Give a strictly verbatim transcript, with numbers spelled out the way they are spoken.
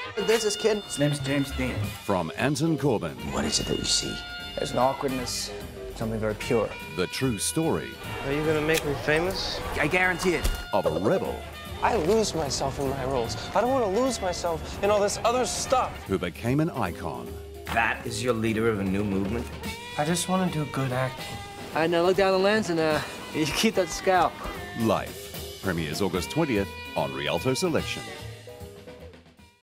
There's this kid. His name's James Dean. From Anton Corbijn. What is it that you see? There's an awkwardness, something very pure. The true story. Are you gonna make me famous? I guarantee it. Of a rebel. I lose myself in my roles. I don't want to lose myself in all this other stuff. Who became an icon. That is your leader of a new movement? I just want to do good acting. I now look down the lens and uh, you keep that scalp. Life. Premieres August twentieth on Rialto Selection.